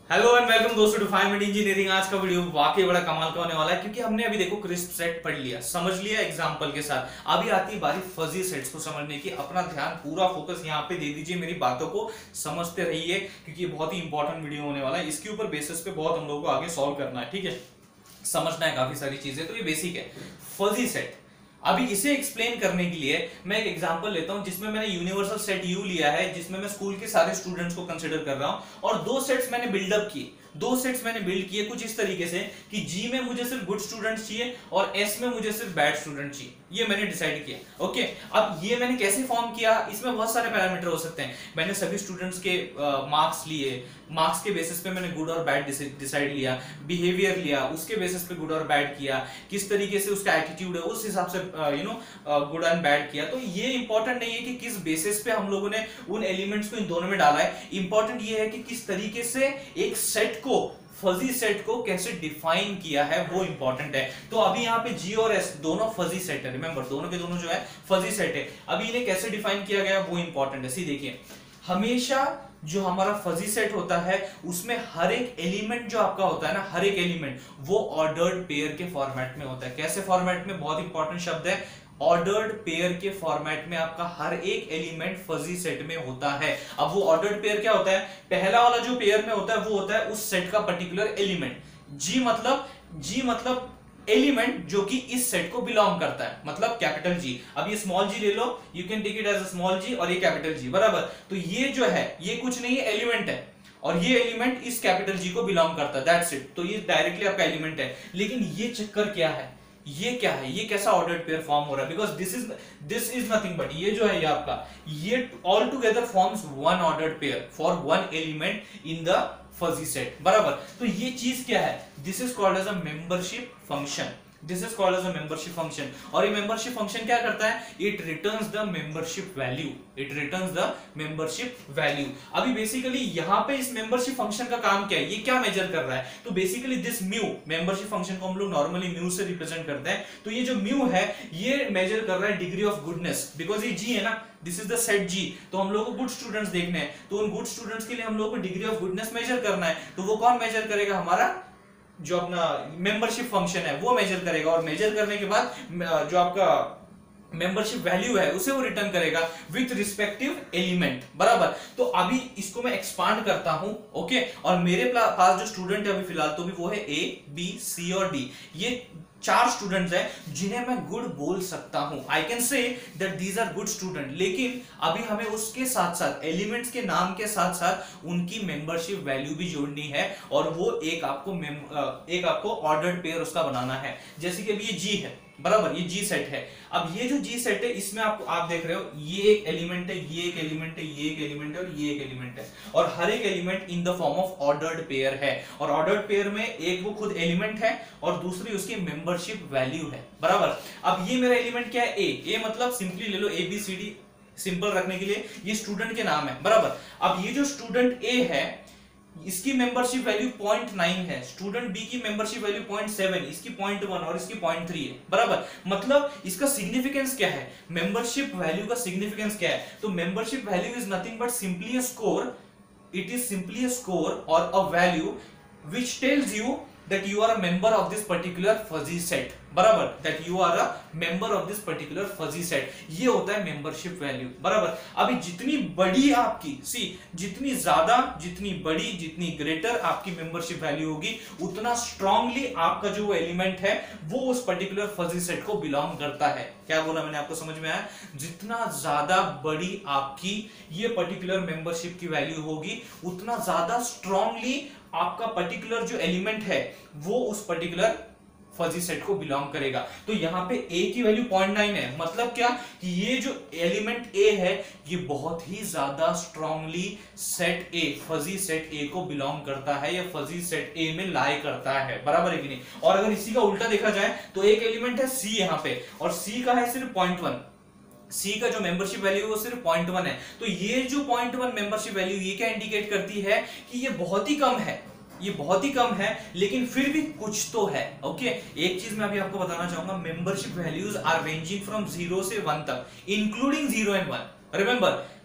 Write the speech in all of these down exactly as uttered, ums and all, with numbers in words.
Hello and welcome दोस्तों to five minute engineering. आज का वीडियो वाकई बड़ा कमाल का होने वाला है क्योंकि हमने अभी देखो क्रिस्प सेट पढ़ लिया, समझ लिया एग्जांपल के साथ। अभी आती है बारी फजी सेट्स को समझने की। अपना ध्यान पूरा फोकस यहाँ पे दे दीजिए, मेरी बातों को समझते रहिए क्योंकि ये बहुत ही इंपॉर्टेंट वीडियो होने वाला है। इसके ऊपर बेसिस पे बहुत हम लोगों को आगे सॉल्व करना है, ठीक है, समझना है काफी सारी चीजें। तो ये बेसिक है फजी सेट। अभी इसे एक्सप्लेन करने के लिए मैं एक एग्जांपल लेता हूं जिसमें मैंने यूनिवर्सल सेट यू लिया है, जिसमें मैं स्कूल के सारे स्टूडेंट्स को कंसीडर कर रहा हूं और दो सेट्स मैंने बिल्डअप किए। दो सेट्स मैंने बिल्ड किए कुछ इस तरीके से कि जी में मुझे सिर्फ गुड स्टूडेंट्स चाहिए और एस में मुझे सिर्फ बैड स्टूडेंट चाहिए। ये मैंने डिसाइड किया। ओके, अब ये मैंने कैसे फॉर्म किया, इसमें बहुत सारे पैरामीटर हो सकते हैं। मैंने सभी स्टूडेंट्स के मार्क्स लिए, मार्क्स के बेसिस पे मैंने गुड और बैड डिसाइड लिया, बिहेवियर लिया, उसके बेसिस पे गुड और बैड किया, किस तरीके से उसका एटीट्यूड है उस हिसाब से you know good and bad किया। तो ये इंपॉर्टेंट नहीं है कि किस बेसिस पे हम लोगों ने उन एलिमेंट्स को इन दोनों में डाला है। इंपॉर्टेंट ये है कि किस तरीके से एक सेट को, फजी सेट को कैसे डिफाइन किया है, वो इंपॉर्टेंट है। तो अभी यहाँ पे जी और एस दोनों फजी सेट है, रिमेंबर दोनों के दोनों जो है फजी सेट है। अभी इन्हें कैसे डिफाइन किया गया वो इंपॉर्टेंट है। सी देखिए, हमेशा जो हमारा फजी सेट होता है उसमें हर एक एलिमेंट जो आपका होता है ना, हर एक एलिमेंट वो ऑर्डर्ड पेयर के फॉर्मेट में होता है। कैसे फॉर्मेट में, बहुत इंपॉर्टेंट शब्द है, ऑर्डर्ड पेयर के फॉर्मेट में आपका हर एक एलिमेंट फजी सेट में होता है। अब वो ऑर्डर्ड पेयर क्या होता है, पहला वाला जो पेयर में होता है वो होता है उस सेट का पर्टिकुलर एलिमेंट। जी मतलब जी मतलब एलिमेंट जो कि इस सेट को बिलोंग करता है, मतलब कैपिटल जी। अब ये स्मॉल जी ले लो, you can take it as a small G, और ये कैपिटल जी, बराबर। तो ये जो है ये कुछ नहीं है, एलिमेंट है और ये एलिमेंट इस कैपिटल जी को बिलोंग करता है, दैट्स इट। तो ये डायरेक्टली आपका एलिमेंट है। लेकिन ये चक्कर क्या है, ये क्या है, ये कैसा ऑर्डर्ड पेयर फॉर्म हो रहा है, because this is this is nothing but ये जो है ये आपका, ये all together forms one ordered pair for one element in the fuzzy set, बराबर। तो ये चीज क्या है, this is called as a membership function. This is called as a membership function. और ये मेंबरशिप फंक्शन क्या करता है, it returns the membership value, it returns the membership value. अभी बेसिकली यहाँ पे इस मेंबरशिप फंक्शन का काम क्या है, ये क्या मेजर कर रहा है, तो basically this mu, membership function को हम लोग नॉर्मली म्यू से रिप्रेजेंट करते हैं। तो ये जो म्यू है ये मेजर कर रहा है डिग्री ऑफ गुडनेस, बिकॉज ये जी है ना, this is the set G. तो हम लोग को गुड स्टूडेंट्स देखने हैं, तो उन गुड स्टूडेंट्स के लिए हम लोग को डिग्री ऑफ गुडनेस मेजर करना है। तो वो कौन मेजर करेगा, हमारा जो अपना मेंबरशिप फंक्शन है वो मेजर करेगा, और मेजर करने के बाद जो आपका मेंबरशिप वैल्यू है उसे वो रिटर्न करेगा विथ रिस्पेक्टिव एलिमेंट, बराबर। तो अभी इसको मैं एक्सपांड करता हूं, ओके, और मेरे पास जो स्टूडेंट है अभी फिलहाल तो भी वो है ए बी सी और डी। ये चार स्टूडेंट्स हैं जिन्हें मैं गुड बोल सकता हूं, I can say that these are good student. लेकिन अभी हमें उसके साथ साथ एलिमेंट्स के नाम के साथ साथ उनकी मेंबरशिप वैल्यू भी जोड़नी है, और वो एक आपको एक आपको ऑर्डर्ड पेयर उसका बनाना है। जैसे कि अभी ये जी है, बराबर, ये जी सेट है। अब ये जो जी सेट है इसमें आपको, आप देख रहे हो ये एक एलिमेंट है, ये एक एलिमेंट है, ये एक एलिमेंट है और ये एक एलिमेंट है, और हर एक element in the form of ordered pair है। और ऑर्डर्ड पेयर में एक वो खुद एलिमेंट है और दूसरी उसकी मेंबरशिप वैल्यू है, बराबर। अब ये मेरा एलिमेंट क्या है, ए। ए मतलब सिंपली ले लो A B C D, simple रखने के लिए ये स्टूडेंट के नाम है, बराबर। अब ये जो स्टूडेंट ए है इसकी मेंबरशिप वैल्यू पॉइंट नाइन है, स्टूडेंट बी की मेंबरशिप वैल्यू पॉइंट सेवन, इसकी पॉइंट वन और इसकी पॉइंट थ्री है, बराबर। मतलब इसका सिग्निफिकेंस क्या है, मेंबरशिप वैल्यू का सिग्निफिकेंस क्या है, तो membership value is nothing but simply a score, it is simply a score और a value which tells you that you are a member of this particular fuzzy set, बराबर, that you are a member of this particular fuzzy set। ये होता है membership value, बराबर। अभी जितनी बड़ी आपकी, सी जितनी ज्यादा, जितनी बड़ी, जितनी ग्रेटर आपकी मेंबरशिप वैल्यू होगी, उतना स्ट्रांगली आपका जो एलिमेंट है वो उस पर्टिकुलर फजी सेट को बिलोंग करता है। क्या बोला मैंने, आपको समझ में आया? जितना ज्यादा बड़ी आपकी ये पर्टिकुलर मेंबरशिप की वैल्यू होगी, उतना ज्यादा स्ट्रांगली आपका पर्टिकुलर जो एलिमेंट है वो उस पर्टिकुलर फजी सेट को बिलोंग करेगा। तो यहाँ पे a की वैल्यू पॉइंट नाइन है, मतलब क्या कि ये जो एलिमेंट a है ये बहुत ही ज्यादा strongly set a, fuzzy set a को बिलोंग करता है या फजी सेट a में लाई करता है, बराबर है कि नहीं। और अगर इसी का उल्टा देखा जाए तो एक एलिमेंट है c यहाँ पे, और c का है सिर्फ पॉइंट वन, सी का जो मेंबरशिप वैल्यू है वो सिर्फ पॉइंट वन है। तो ये जो पॉइंट वन मेंबरशिप वैल्यू ये क्या इंडिकेट करती है कि ये बहुत ही कम है, ये बहुत ही कम है, लेकिन फिर भी कुछ तो है। ओके, एक चीज मैं अभी आपको बताना चाहूंगा, membership values are ranging from zero से वन तक, including zero and one. Remember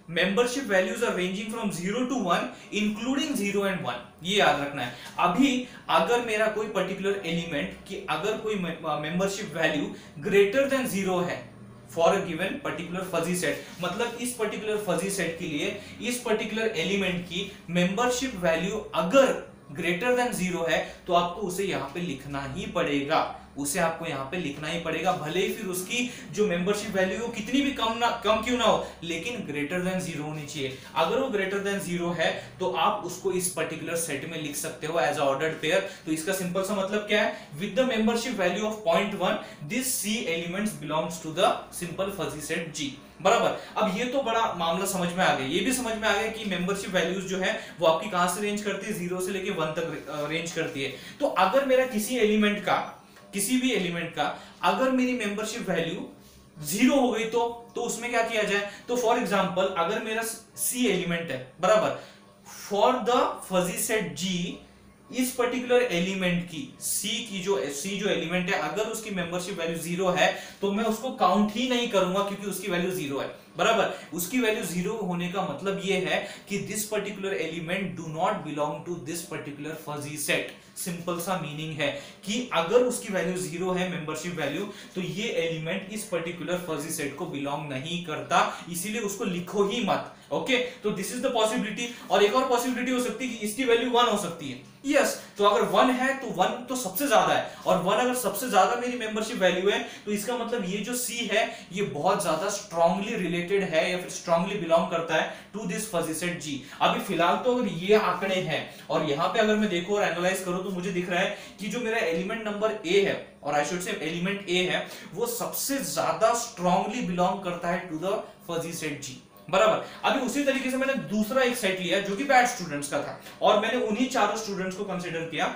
membership values are ranging from zero to one including zero and one, ये याद रखना है। अभी अगर मेरा कोई पर्टिकुलर एलिमेंट की अगर कोई membership value greater than zero है for a given particular fuzzy set, मतलब इस पर्टिकुलर फजी सेट के लिए इस पर्टिकुलर एलिमेंट की मेंबरशिप वैल्यू अगर ग्रेटर देन जीरो है तो आपको उसे यहां पे लिखना ही पड़ेगा, उसे आपको यहां पे लिखना ही पड़ेगा, भले ही फिर उसकी जो मेंबरशिप वैल्यू हो कितनी भी कम ना कम क्यों ना हो, लेकिन ग्रेटर देन जीरो होनी चाहिए। अगर वो ग्रेटर देन जीरो है तो आप उसको इस पर्टिकुलर सेट में लिख सकते हो एज अ ऑर्डर्ड पेयर। तो इसका सिंपल सा मतलब क्या है, with the membership value of point one this C elements belongs to the simple fuzzy set G. बराबर। अब ये तो बड़ा मामला समझ में आ गया, ये भी समझ में आ गया कि मेंबरशिप वैल्यूज जो है वो आपकी कहां से रेंज करती है, जीरो से लेके वन तक रेंज करती है। तो अगर मेरा किसी एलिमेंट का किसी भी एलिमेंट का अगर मेरी मेंबरशिप वैल्यू जीरो हो गई तो तो उसमें क्या किया जाए, तो फॉर एग्जांपल अगर मेरा सी एलिमेंट है, बराबर, for the fuzzy set G इस पर्टिकुलर एलिमेंट की सी की जो सी जो एलिमेंट है अगर उसकी मेंबरशिप वैल्यू जीरो है तो मैं उसको काउंट ही नहीं करूंगा क्योंकि उसकी वैल्यू जीरो है। बराबर, उसकी वैल्यू जीरो होने का मतलब ये है कि this particular element do not belong to this particular fuzzy set. Simple सा मीनिंग है कि अगर उसकी वैल्यू जीरो है मेंबरशिप वैल्यू तो ये एलिमेंट इस पर्टिकुलर फजी सेट को बिलोंग नहीं करता, इसीलिए उसको लिखो ही मत। ओके, तो दिस इज द पॉसिबिलिटी। और एक और पॉसिबिलिटी हो सकती है कि इसकी वैल्यू वन हो सकती है। यस yes, तो अगर वन है तो वन तो सबसे ज्यादा है, और वन अगर सबसे ज्यादा मेरी मेंबरशिप वैल्यू है तो इसका मतलब ये जो सी है ये बहुत ज्यादा स्ट्रांगली रिलेटेड है या फिर स्ट्रांगली बिलोंग करता है to this fuzzy set G. अभी फिलहाल तो अगर ये आंकड़े हैं और यहाँ पे अगर मैं देखूं और एनालाइज करूं तो मुझे दिख रहा है कि जो मेरा एलिमेंट नंबर ए है और आई शुड से एलिमेंट ए है वो सबसे ज्यादा स्ट्रांगली बिलोंग करता है to the fuzzy set G. बराबर। अभी उसी तरीके से मैंने दूसरा एक सेट लिया जो कि बैड स्टूडेंट्स का था और मैंने उन्हीं चारों स्टूडेंट्स को कंसीडर किया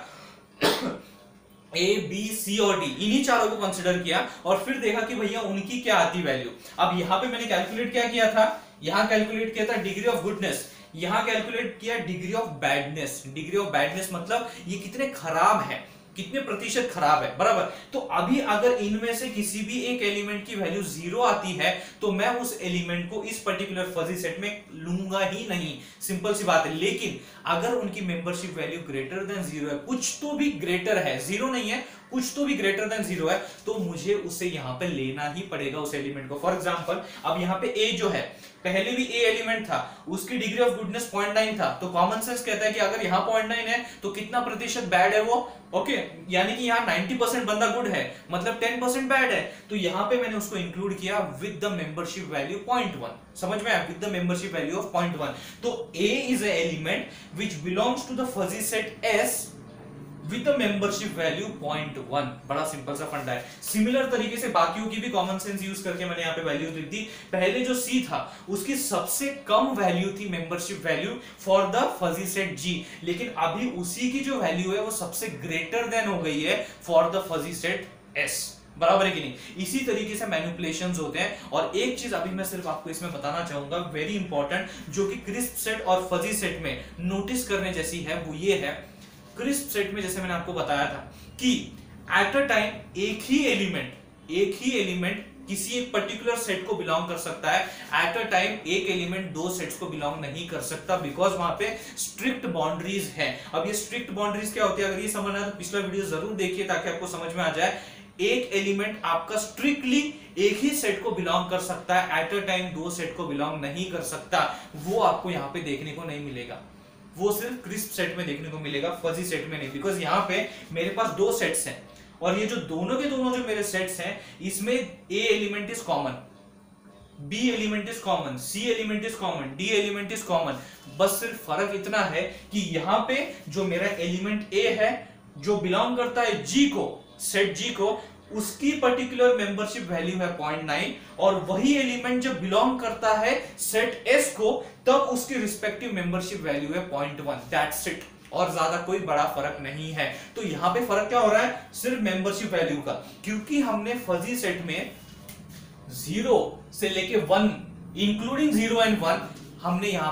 ए बी सी और डी, इन्हीं चारों को कंसीडर किया और फिर देखा कि भैया उनकी क्या आती वैल्यू। अब यहां पे मैंने कैलकुलेट क्या किया था, यहां कैलकुलेट किया था डिग्री ऑफ गुडनेस, यहां कैलकुलेट किया degree of badness. Degree of badness मतलब ये कितने खराब है, कितने प्रतिशत खराब है। बराबर, तो अभी अगर इनमें से किसी भी एक एलिमेंट की वैल्यू जीरो आती है तो मैं उस एलिमेंट को इस पर्टिकुलर फजी सेट में लूंगा ही नहीं, सिंपल सी बात है। लेकिन अगर उनकी membership value greater than zero है, कुछ तो भी ग्रेटर है, जीरो नहीं है, कुछ तो भी ग्रेटर देन जीरो है, तो मुझे उसे यहां पे लेना ही पड़ेगा उस एलिमेंट को। फॉर एग्जांपल अब यहां पे ए जो है, पहले भी ए एलिमेंट था, उसकी degree of goodness point nine था, तो कॉमन सेंस कहता है कि अगर यहां पॉइंट नाइन है तो कितना प्रतिशत बैड है वो, ओके okay, यानी कि यहां नाइंटी परसेंट बंदा गुड है, मतलब टेन परसेंट बैड है, तो यहां पे मैंने उसको इंक्लूड किया with the membership value point one. समझ में आया, with the membership value of point one. तो A is a element which belongs to the fuzzy set S with the membership value point one. बड़ा simple सा फंडा है। Similar तरीके से बाकियों की भी कॉमन सेंस यूज करके मैंने यहाँ पे वैल्यू लिख दी। पहले जो सी था उसकी सबसे कम वैल्यू थी membership value for the fuzzy set G, लेकिन अभी उसी की जो वैल्यू है वो सबसे ग्रेटर देन हो गई है for the fuzzy set S. बराबर है कि नहीं? इसी तरीके से मैनिपुलेशंस होते हैं। और एक चीज अभी मैं सिर्फ आपको इसमें बताना चाहूंगा, वेरी इंपॉर्टेंट, जो कि क्रिस्प सेट और फजी सेट में नोटिस करने जैसी है, वो ये है, क्रिस्प सेट में जैसे मैंने आपको बताया था कि एट अ टाइम एक ही एलिमेंट एक ही एलिमेंट किसी एक पर्टिकुलर सेट को बिलोंग कर सकता है, एट अ टाइम एक एलिमेंट दो सेट्स को बिलोंग नहीं कर सकता, बिकॉज वहां पे स्ट्रिक्ट बाउंड्रीज है। अब ये स्ट्रिक्ट बाउंड्रीज क्या होती है, अगर ये समझना है तो पिछला वीडियो जरूर देखिए ताकि आपको समझ में आ जाए। एक एलिमेंट आपका स्ट्रिक्टली एक ही सेट को बिलोंग कर सकता है, एट अ टाइम दो सेट को बिलोंग नहीं कर सकता, वो आपको यहाँ पे देखने को नहीं मिलेगा, वो सिर्फ क्रिस्प सेट में देखने को मिलेगा, फजी सेट में नहीं। बिकॉज यहाँ पे मेरे पास दो सेट्स हैं और ये जो दोनों के दोनों जो मेरे सेट्स हैं इसमें A element is common, B element is common, C element is common, D element is common. बस सिर्फ फर्क इतना है कि यहाँ पे जो मेरा एलिमेंट ए है जो बिलोंग करता है जी को, सेट जी को, उसकी पर्टिकुलर मेंबरशिप वैल्यू है पॉइंट नाइन, और वही एलिमेंट जब बिलोंग करता है सेट एस को तब उसकी रिस्पेक्टिव मेंबरशिप वैल्यू है पॉइंट वन। दैट्स इट, और ज्यादा कोई बड़ा फर्क नहीं है। तो यहां पे फर्क क्या हो रहा है, सिर्फ मेंबरशिप वैल्यू का, क्योंकि हमने फजी सेट में जीरो से लेके one including zero and one हमने यहां पे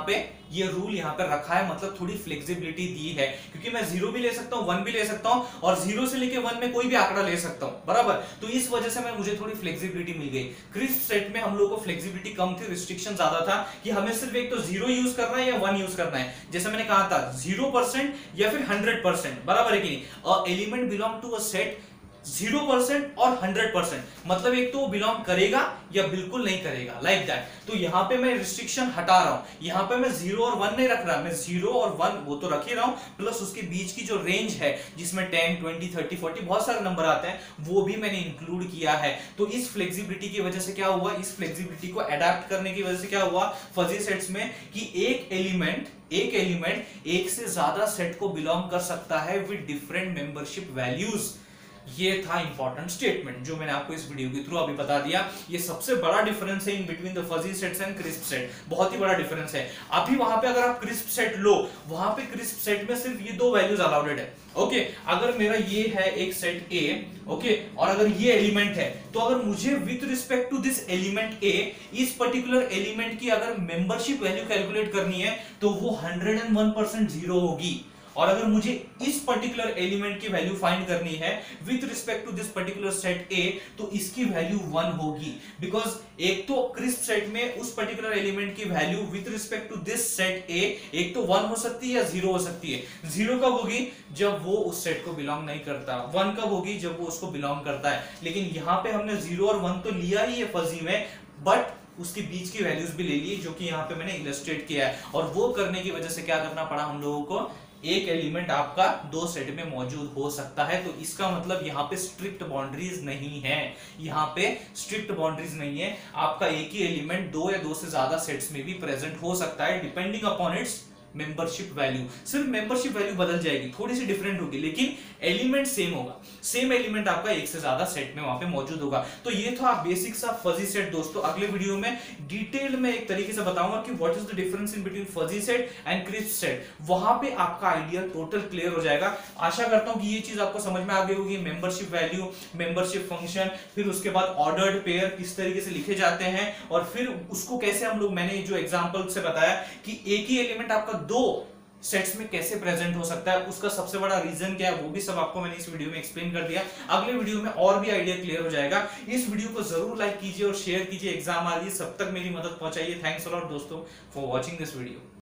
ये रूल यहाँ पे रखा है, मतलब थोड़ी फ्लेक्सिबिलिटी दी है, क्योंकि मैं जीरो भी ले सकता हूँ, वन भी ले सकता हूँ और जीरो से लेके वन में कोई भी आंकड़ा ले सकता हूँ, बराबर। तो इस वजह से मैं मुझे थोड़ी फ्लेक्सिबिलिटी मिल गई। क्रिस्प सेट में हम लोगों को फ्लेक्सिबिलिटी कम थी, रिस्ट्रिक्शन ज्यादा था कि हमें सिर्फ एक तो जीरो यूज करना है या वन यूज करना है। जैसे मैंने कहा था जीरो परसेंट या फिर हंड्रेड परसेंट, बराबर है कि नहीं। A element belong to a set zero percent और हंड्रेड परसेंट, मतलब एक तो बिलोंग करेगा या बिल्कुल नहीं करेगा, लाइक दैट। तो यहां पे मैं रिस्ट्रिक्शन हटा रहा हूं, यहां पे मैं जीरो और वन नहीं रख रहा, मैं जीरो और वन वो तो रख ही रहा हूं, प्लस उसके बीच की जो रेंज है जिसमें टेन, ट्वेंटी, थर्टी, फोर्टी बहुत सारे नंबर आते हैं, वो भी मैंने इंक्लूड किया है। तो इस फ्लेक्सिबिलिटी की वजह से क्या हुआ, इस फ्लेक्सिबिलिटी को अडेप्ट करने की वजह से क्या हुआ फजी सेट्स में, कि एक एलिमेंट एक एलिमेंट एक से ज्यादा सेट को बिलोंग कर सकता है विद डिफरेंट मेंबरशिप वैल्यूज। ये था इंपॉर्टेंट स्टेटमेंट जो मैंने आपको इस वीडियो के थ्रू अभी बता दिया। ये सबसे बड़ा डिफरेंस है in between the fuzzy sets and crisp set, बहुत ही बड़ा डिफरेंस है। अभी वहां पे अगर आप क्रिस्प सेट लो, वहां पे क्रिस्प सेट में सिर्फ ये दो वैल्यूज अलाउडेड है, ओके। अगर मेरा ये है एक सेट ए, ओके, और अगर ये एलिमेंट है, तो अगर मुझे with respect to this element A इस पर्टिकुलर एलिमेंट की अगर मेंबरशिप वैल्यू कैलकुलेट करनी है, तो वो hundred and one percent zero होगी। और अगर मुझे इस पर्टिकुलर एलिमेंट की वैल्यू फाइंड करनी है with respect to this particular set A, तो इसकी वैल्यू वन होगी, बिकॉज एक तो क्रिस्प सेट में उस पर्टिकुलर एलिमेंट की value with respect to this set A एक तो वन हो सकती है या जीरो हो सकती है। जीरो कब होगी, जब वो उस सेट को बिलोंग नहीं करता, वन कब होगी, जब वो उसको बिलोंग करता है। लेकिन यहां पे हमने जीरो और वन तो लिया ही है फजी में, बट उसके बीच की वैल्यूज भी ले ली, जो कि यहाँ पे मैंने इलस्ट्रेट किया है। और वो करने की वजह से क्या करना पड़ा हम लोगों को, एक एलिमेंट आपका दो सेट में मौजूद हो सकता है। तो इसका मतलब यहाँ पे स्ट्रिक्ट बाउंड्रीज नहीं है, यहाँ पे स्ट्रिक्ट बाउंड्रीज नहीं है। आपका एक ही एलिमेंट दो या दो से ज्यादा सेट्स में भी प्रेजेंट हो सकता है, depending upon its membership value. सिर्फ मेंबरशिप वैल्यू बदल जाएगी, थोड़ी सी डिफरेंट होगी, लेकिन एलिमेंट सेम होगा। सेम एलिमेंट आपका एक से ज्यादा सेट में वहां पे मौजूद होगा। तो ये था बेसिक सा फजी सेट दोस्तों। अगले वीडियो में डिटेल में एक तरीके से बताऊंगा कि what is the difference in between fuzzy set and crisp set. वहां पे आपका आइडिया टोटल क्लियर हो जाएगा। आशा करता हूं कि ये चीज आपको समझ में आ गई होगी। मेंबरशिप वैल्यू, मेंबरशिप फंक्शन, फिर उसके बाद ऑर्डर्ड पेयर किस तरीके से लिखे जाते हैं, और फिर उसको कैसे हम लोग, मैंने जो एग्जांपल से बताया कि एक ही एलिमेंट आपका दो सेट्स में कैसे प्रेजेंट हो सकता है, उसका सबसे बड़ा रीजन क्या है, वो भी सब आपको मैंने इस वीडियो में एक्सप्लेन कर दिया। अगले वीडियो में और भी आइडिया क्लियर हो जाएगा। इस वीडियो को जरूर लाइक कीजिए और शेयर कीजिए। एग्जाम आ रही है, सब तक मेरी मदद पहुंचाइए। थैंक्स अ लॉट दोस्तों फॉर वॉचिंग दिस वीडियो।